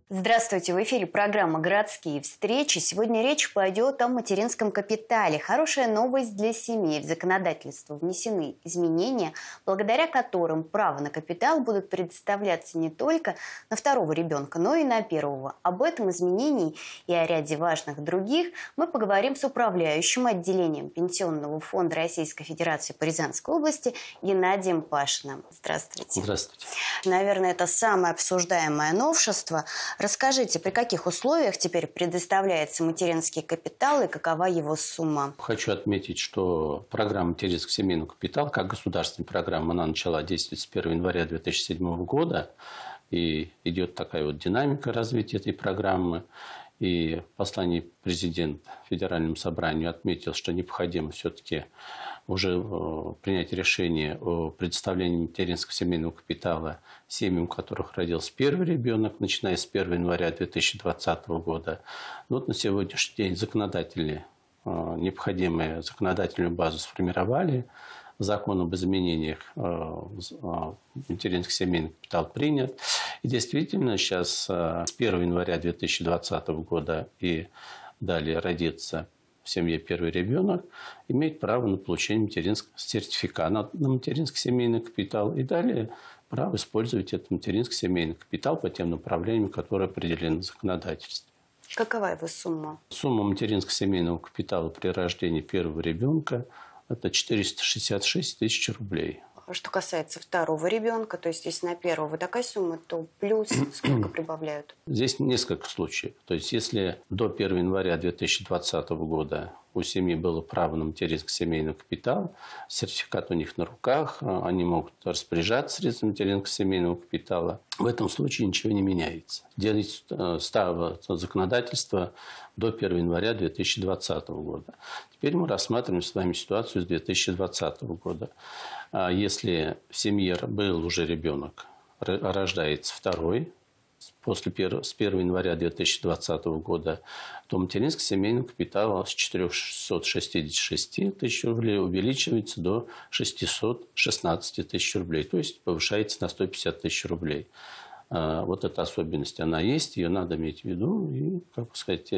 Здравствуйте, в эфире программа «Городские встречи». Сегодня речь пойдет о материнском капитале. Хорошая новость для семей. В законодательство внесены изменения, благодаря которым право на капитал будут предоставляться не только на второго ребенка, но и на первого. Об этом изменении и о ряде важных других мы поговорим с управляющим отделением Пенсионного фонда Российской Федерации по Рязанской области Геннадием Пашиным. Здравствуйте. Здравствуйте. Наверное, это самое обсуждаемое новшество. Расскажите, при каких условиях теперь предоставляется материнский капитал и какова его сумма? Хочу отметить, что программа «Материнский семейный капитал», как государственная программа, она начала действовать с 1 января 2007 года. И идет такая вот динамика развития этой программы. И в послании президент Федеральному собранию отметил, что необходимо все-таки уже принять решение о предоставлении материнского семейного капитала семьям, у которых родился первый ребенок, начиная с 1 января 2020 года. Вот на сегодняшний день законодатели необходимую законодательную базу сформировали. Закон об изменениях материнский семейный капитал принят. И действительно сейчас с 1 января 2020 года и далее родится в семье первый ребенок, имеет право на получение материнского сертификата на материнский семейный капитал и далее право использовать этот материнский семейный капитал по тем направлениям, которые определены в законодательстве. Какова его сумма? Сумма материнского семейного капитала при рождении первого ребенка – это 466 тысяч рублей. Что касается второго ребенка, то есть если на первого такая сумма, то плюс сколько прибавляют? Здесь несколько случаев. То есть если до 1 января 2020 года у семьи было право на материнский семейный капитал, сертификат у них на руках, они могут распоряжаться средствами материнского семейного капитала, в этом случае ничего не меняется. Делать ставок законодательства до 1 января 2020 года. Теперь мы рассматриваем с вами ситуацию с 2020 года. Если в семье был уже ребенок, рождается второй, с 1 января 2020 года, то материнский семейный капитал с 466 тысяч рублей увеличивается до 616 тысяч рублей, то есть повышается на 150 тысяч рублей. Вот эта особенность, она есть, ее надо иметь в виду. И, как сказать,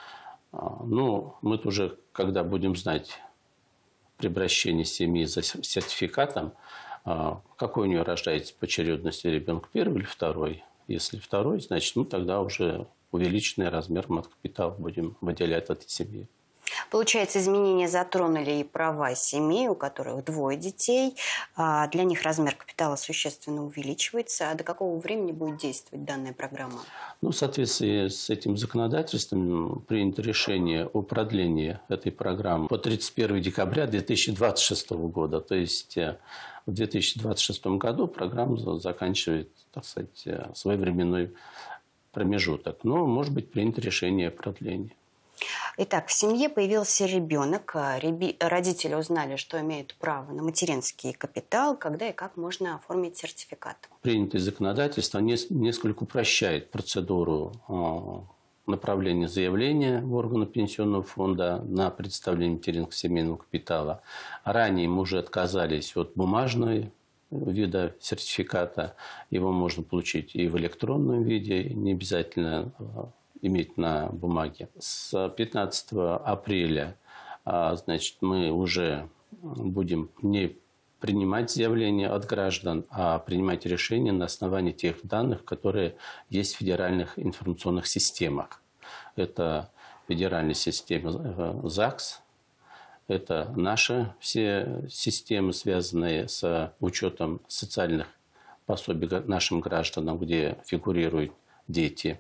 мы уже, когда будем знать при обращении семьи за сертификатом, какой у нее рождается по очередности ребенок, первый или второй. Если второй, значит, тогда уже увеличенный размер мат-капитала будем выделять этой семье. Получается, изменения затронули и права семей, у которых двое детей. Для них размер капитала существенно увеличивается. А до какого времени будет действовать данная программа? В соответствии с этим законодательством принято решение о продлении этой программы по 31 декабря 2026 года. То есть в 2026 году программа заканчивает, так сказать, свой временной промежуток. Но может быть принято решение о продлении. Итак, в семье появился ребенок. Родители узнали, что имеют право на материнский капитал. Когда и как можно оформить сертификат? Принятое законодательство несколько упрощает процедуру направления заявления в органы Пенсионного фонда на предоставление материнского семейного капитала. Ранее мы уже отказались от бумажного вида сертификата. Его можно получить и в электронном виде, не обязательно иметь на бумаге. С 15 апреля мы уже будем не принимать заявления от граждан, а принимать решения на основании тех данных, которые есть в федеральных информационных системах. Это федеральная система ЗАГС, это наши все системы, связанные с учетом социальных пособий нашим гражданам, где фигурируют дети.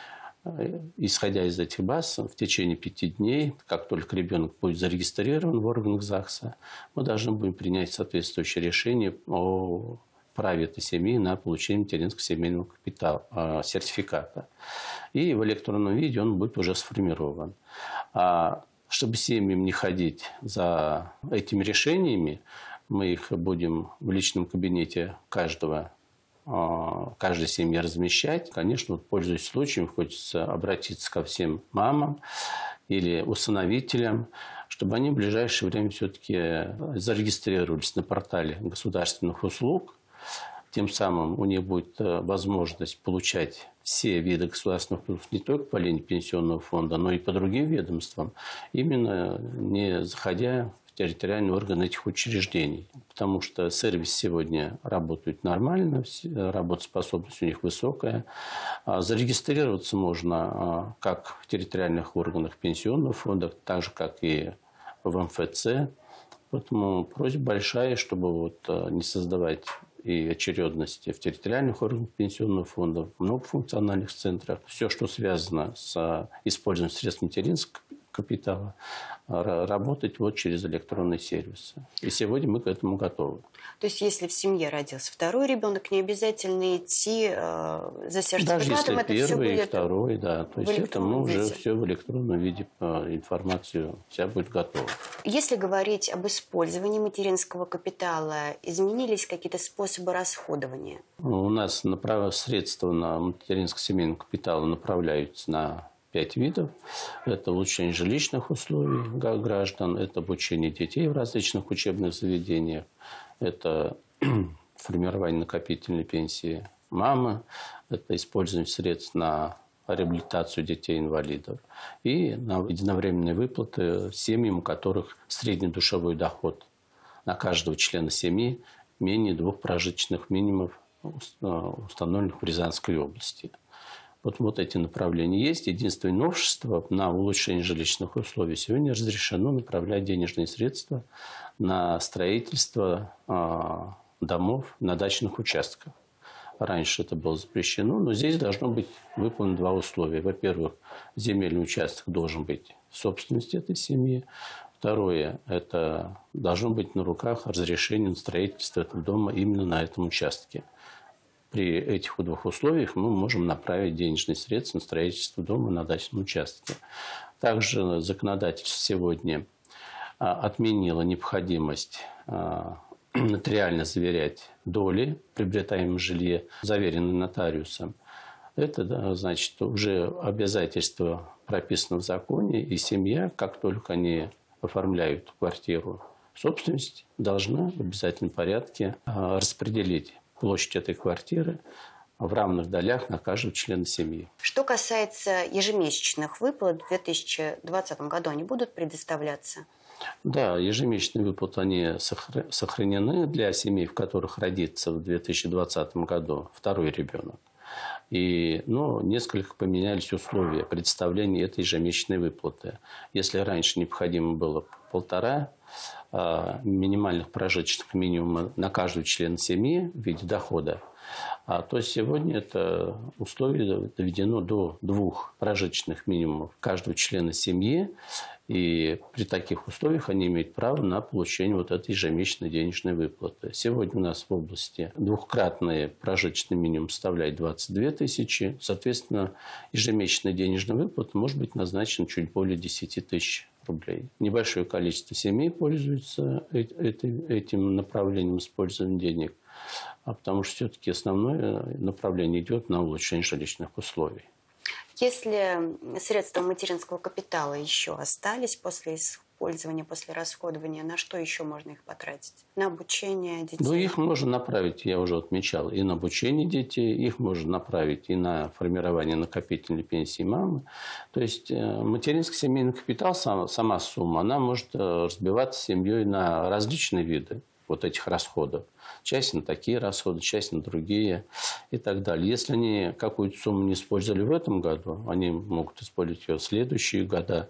Исходя из этих баз, в течение 5 дней, как только ребенок будет зарегистрирован в органах ЗАГСа, мы должны будем принять соответствующее решение о праве этой семьи на получение материнского семейного капитала, сертификата. И в электронном виде он будет уже сформирован. Чтобы семьям не ходить за этими решениями, мы их будем в личном кабинете каждой семье размещать. Конечно, пользуясь случаем, хочется обратиться ко всем мамам или усыновителям, чтобы они в ближайшее время все-таки зарегистрировались на портале государственных услуг. Тем самым у них будет возможность получать все виды государственных продуктов не только по линии пенсионного фонда, но и по другим ведомствам, именно не заходя в территориальные органы этих учреждений. Потому что сервис сегодня работает нормально, работоспособность у них высокая. Зарегистрироваться можно как в территориальных органах пенсионного фонда, так же, как и в МФЦ. Поэтому просьба большая, чтобы не создавать и очередности в территориальных органах пенсионного фонда, в многофункциональных центрах. Все, что связано с использованием средств материнского капитала, работать через электронные сервисы. И сегодня мы к этому готовы. То есть, если в семье родился второй ребенок, не обязательно идти за сертификатом. Даже если это первый все будет и второй, да. То есть это мы уже виде. все в электронном виде, информацию вся будет готова. Если говорить об использовании материнского капитала, изменились какие-то способы расходования? У нас средства на материнско-семейный капитал направляются на 5 видов. Это улучшение жилищных условий граждан, это обучение детей в различных учебных заведениях, это формирование накопительной пенсии мамы, это использование средств на реабилитацию детей-инвалидов и на единовременные выплаты семьям, у которых средний душевой доход на каждого члена семьи менее 2 прожиточных минимумов, установленных в Рязанской области. Вот эти направления есть. Единственное новшество на улучшение жилищных условий. Сегодня разрешено направлять денежные средства на строительство домов на дачных участках. Раньше это было запрещено, но здесь должно быть выполнено 2 условия. Во-первых, земельный участок должен быть в собственности этой семьи. Второе, это должно быть на руках разрешение на строительство этого дома именно на этом участке. При этих 2 условиях мы можем направить денежные средства на строительство дома на дачном участке. Также законодательство сегодня отменило необходимость нотариально заверять доли в приобретаемом жилье, заверенные нотариусом. Это, значит, уже обязательство прописано в законе, и семья, как только они оформляют квартиру в собственность, должна в обязательном порядке распределить площадь этой квартиры в равных долях на каждого члена семьи. Что касается ежемесячных выплат, в 2020 году они будут предоставляться? Да, ежемесячные выплаты они сохранены для семей, в которых родится в 2020 году второй ребенок. Но несколько поменялись условия представления этой ежемесячной выплаты. Если раньше необходимо было 1,5 минимальных прожиточных минимума на каждого члена семьи в виде дохода, то сегодня это условие доведено до 2 прожиточных минимумов каждого члена семьи. И при таких условиях они имеют право на получение этой ежемесячной денежной выплаты. Сегодня у нас в области двухкратный прожиточный минимум составляет 22 тысячи. Соответственно, ежемесячная денежная выплата может быть назначена чуть более 10 тысяч рублей. Небольшое количество семей пользуются этим направлением использования денег, потому что все-таки основное направление идет на улучшение жилищных условий. Если средства материнского капитала еще остались после использования, после расходования, на что еще можно их потратить? На обучение детей? Их можно направить, я уже отмечал, и на обучение детей, их можно направить и на формирование накопительной пенсии мамы. То есть материнский семейный капитал, сама сумма, она может разбиваться семьей на различные виды этих расходов. Часть на такие расходы, часть на другие и так далее. Если они какую-то сумму не использовали в этом году, они могут использовать ее в следующие года.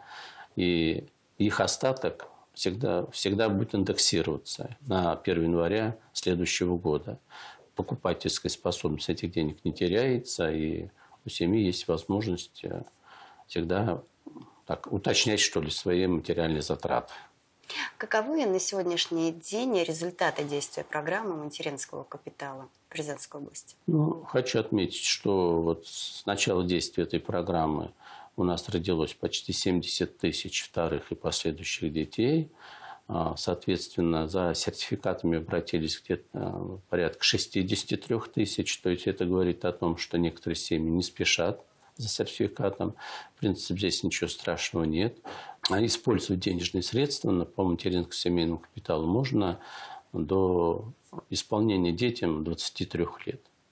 И их остаток всегда будет индексироваться на 1 января следующего года. Покупательская способность этих денег не теряется, и у семьи есть возможность всегда уточнять, свои материальные затраты. Каковы на сегодняшний день результаты действия программы материнского капитала в Рязанской области? Хочу отметить, что с начала действия этой программы у нас родилось почти 70 тысяч вторых и последующих детей. Соответственно, за сертификатами обратились где-то порядка 63 тысяч. То есть это говорит о том, что некоторые семьи не спешат за сертификатом. В принципе, здесь ничего страшного нет. Использовать денежные средства по материнскому семейному капиталу можно до исполнения детям 23 лет.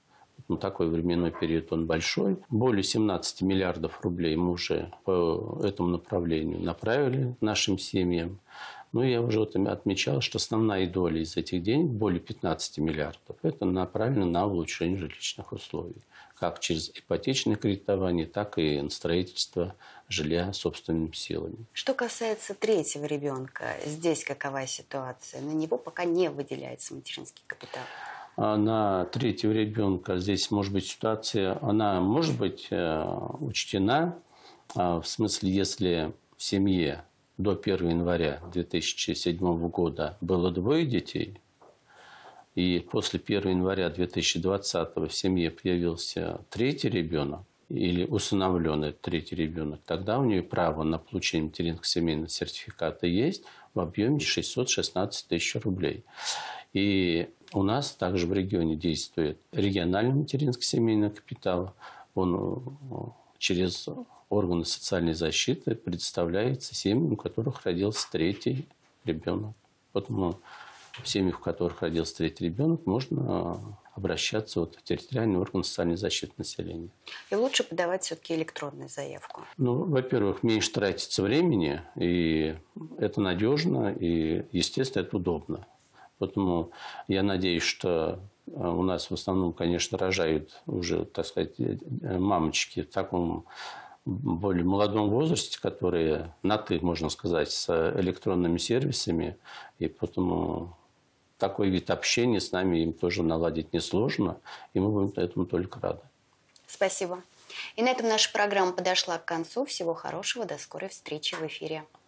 Ну, такой временной период он большой. Более 17 миллиардов рублей мы уже по этому направлению направили нашим семьям. Ну, я уже вот отмечал, что основная доля из этих денег, более 15 миллиардов, это направлено на улучшение жилищных условий. Как через ипотечное кредитование, так и на строительство жилья собственными силами. Что касается третьего ребенка, здесь какова ситуация? На него пока не выделяется материнский капитал. А на третьего ребенка здесь может быть ситуация, она может быть учтена, в смысле, если в семье до 1 января 2007 года было 2 детей, и после 1 января 2020 в семье появился 3-й ребенок, или усыновленный 3-й ребенок, тогда у нее право на получение материнского семейного сертификата есть в объеме 616 тысяч рублей. И у нас также в регионе действует региональный материнский семейный капитал. Он через органы социальной защиты предоставляется семьям, у которых родился 3-й ребенок. Поэтому в семьях, в которых родился 3-й ребенок, можно обращаться в территориальный орган социальной защиты населения. И лучше подавать все-таки электронную заявку? Ну, во-первых, меньше тратится времени, и это надежно, и, естественно, это удобно. Поэтому я надеюсь, что у нас в основном, конечно, рожают уже, так сказать, мамочки в таком более молодом возрасте, которые на «ты», можно сказать, с электронными сервисами. И поэтому такой вид общения с нами им тоже наладить несложно. И мы будем этому только рады. Спасибо. И на этом наша программа подошла к концу. Всего хорошего. До скорой встречи в эфире.